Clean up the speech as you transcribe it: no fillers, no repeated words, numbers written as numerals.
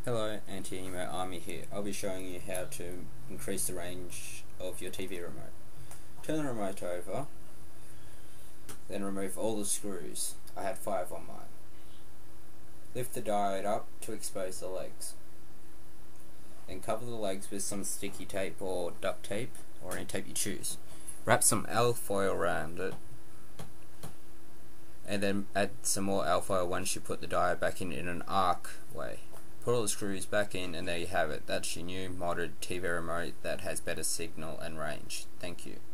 Hello, Anti-Emo Army here. I'll be showing you how to increase the range of your TV remote. Turn the remote over, then remove all the screws. I had 5 on mine. Lift the diode up to expose the legs. Then cover the legs with some sticky tape or duct tape, or any tape you choose. Wrap some alfoil around it, and then add some more alfoil once you put the diode back in an arc way. Put all the screws back in, and there you have it. That's your new modded TV remote that has better signal and range. Thank you.